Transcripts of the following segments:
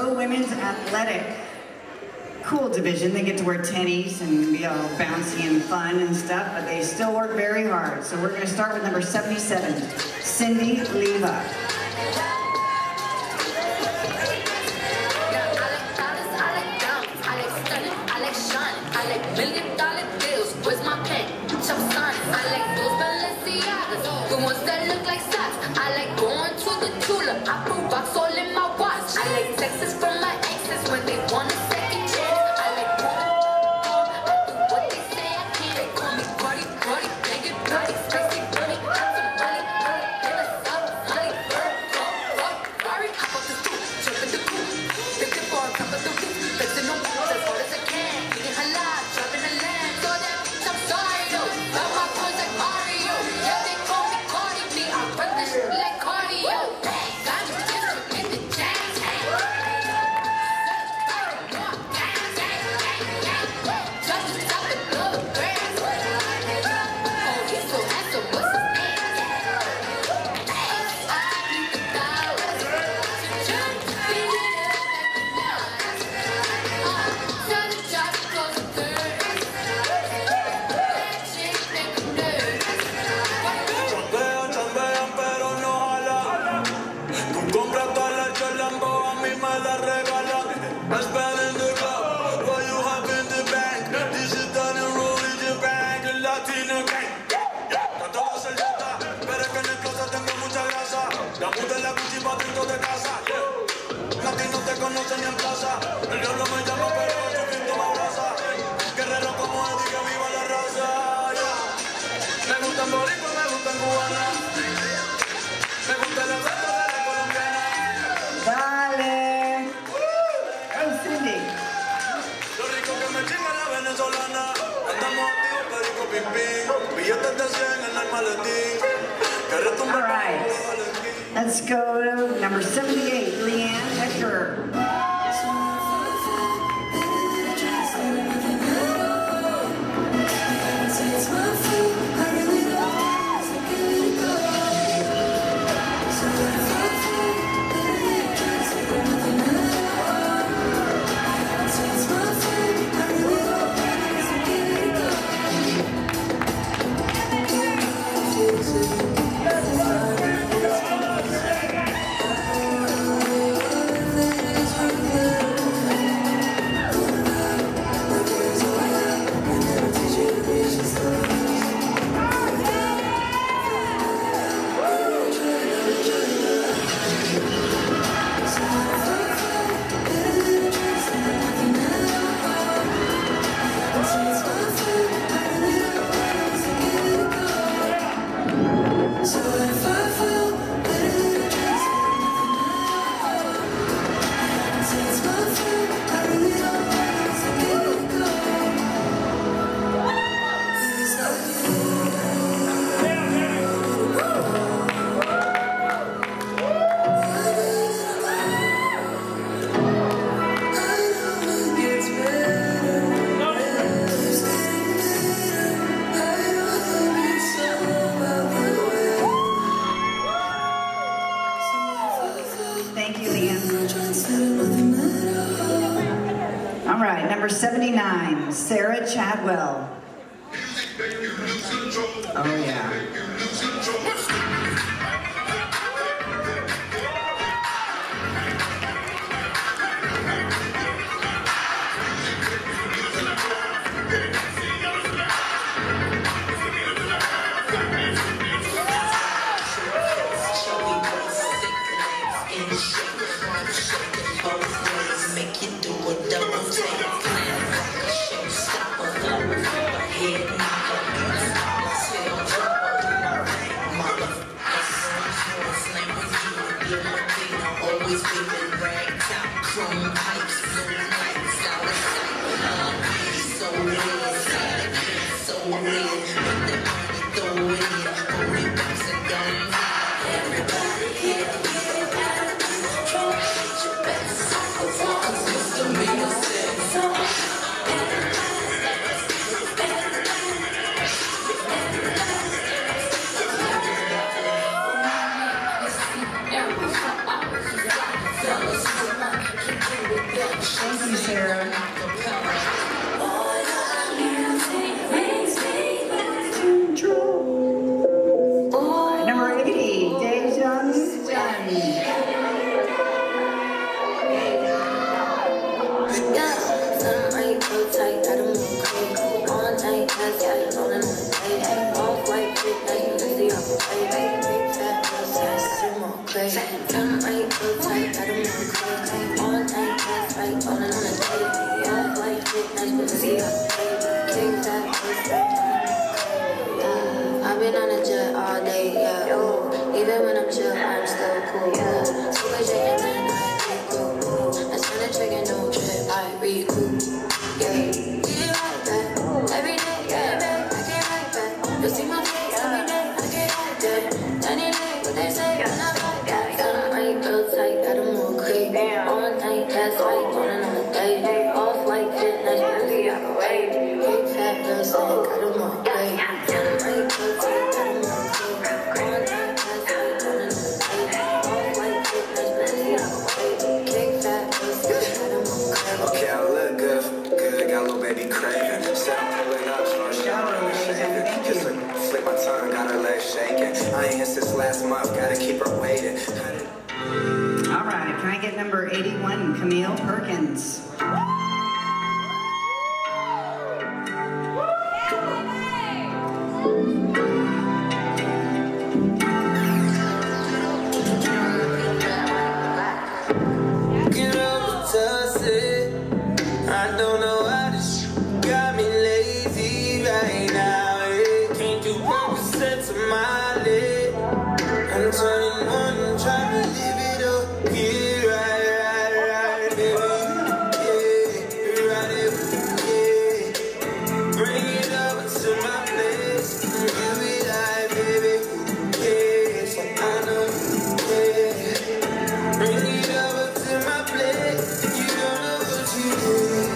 the women's athletic cool division. They get to wear tennies and be all bouncy and fun and stuff, but they still work very hard. So we're going to start with number 77, Cindy Leva. I put rocks all in my watch. I like texts from my exes when they want a second chance. I like I do what they say I can't. They call me Cardi, Cardi, banging body, spicy bunny, hot tamale, then a soft honey, Ferrari, hop up the stoop, jump in the coupe, pick it for top of the roof, flexing on walls as hard as I can, eating halal, dropping a lamb. So that bitch, I'm sorry though. Got my toys like Mario. Yeah, they call me Cardi B. I run this shit like cardio. La puta en la Gucci pa' dentro de casa, yeah. A ti no te conocen ni en plaza. El diablo me llama pero yo pinto me abraza. Guerrero como Eddie, que viva la raza, yeah. Me gustan boricuas, me gustan cubanas. Me gusta el acento de la colombiana. Dale. Oh, Cindy. Lo rico que me chinga la venezolana. Andamos activos, perico, pim, pim. Billetes de 100 en el maletín. Que retumbe el maletín. Let's go to number 78, Leanne Hector. All right, number 79, Sarah Chadwell. Oh, yeah. Always been rag top, chrome pipes, blue lights, so red, so red, put that money, throw it in, 40 bucks and guns. Everybody here, you gotta do control, get your best, cause Mr. Miller said so. Fellas, Thank you, Sarah. Number 80, Dejan Jan. I've been on a jet all day, yeah. Even when I'm chill, I'm still cool. So we shaking and I cool. I send a check and don't trip, I recoup. Yeah, we like that every day, yeah. I can't like that. You see my face every day, I can't like that. Any day, what they say, I'm not like that. I'm right real tight, got them all quick. All night, that's like on another day. Off white fit, nice music, I can wait. Big fat girl, say, got them all quick. Okay, I look good, got a little baby craving. Said I'm pulling up, start showering, shaving. Just to flick my tongue, got her legs shaking. I ain't here since last month, gotta keep her waiting. All right, can I get number 81, Camille Perkins? I don't know how this got me lazy right now. It can't do 1% of my leg. I'm 21, trying to live it up. Yeah, right, baby. Yeah, right, yeah. Bring it over to my place. Give it high, baby. Yeah, so I know, yeah. Bring it over to my place. You don't know what you do.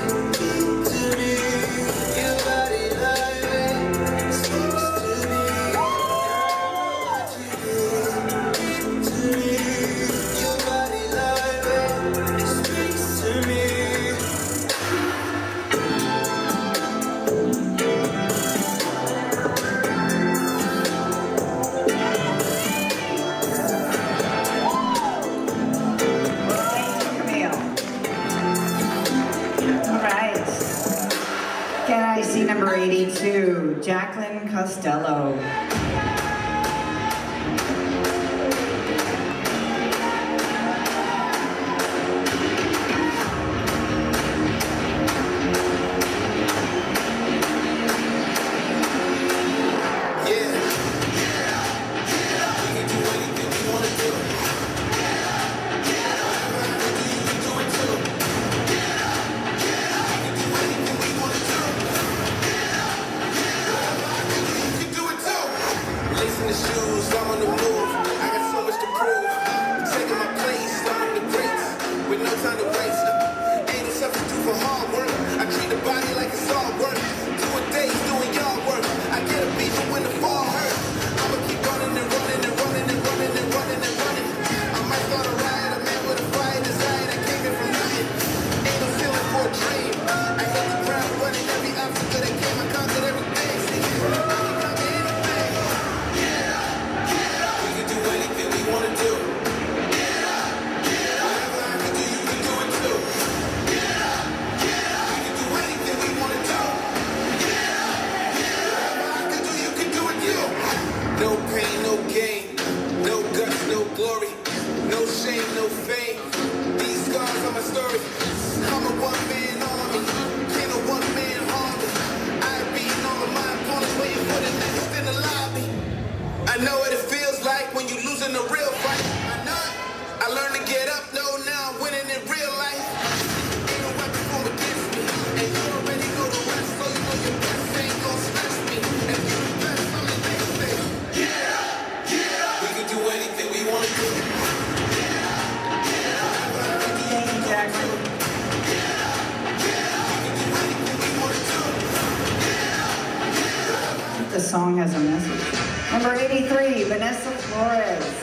Can I see number 82, Jacqueline Costello? No pain, no gain, no guts, no glory, no shame, no fame. These scars are my story. I'm a one-man army, can't a one-man harm me. I beat all of my opponents, waiting for the next in the lobby. I know what it feels like when you losing a real fight. I know it. I learned to get up, no, now I'm winning in real life. Ain't no weapon formed against me, and you already know the rest, so you know your best ain't gon' stress me. If you the best, I'm the next thing. We can do anything we want to do. Thank you, Jackson. The song has a message. Number 83, Vanessa Flores.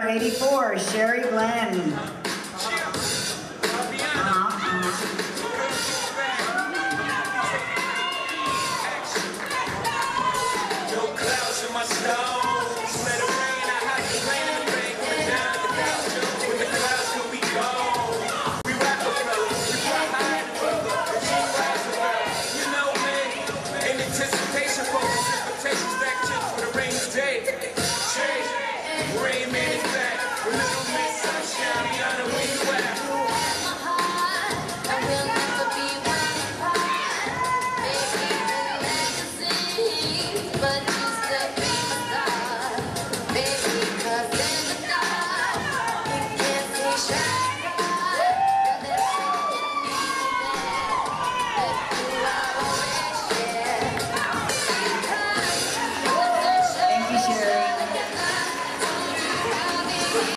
84, Sherry Glenn.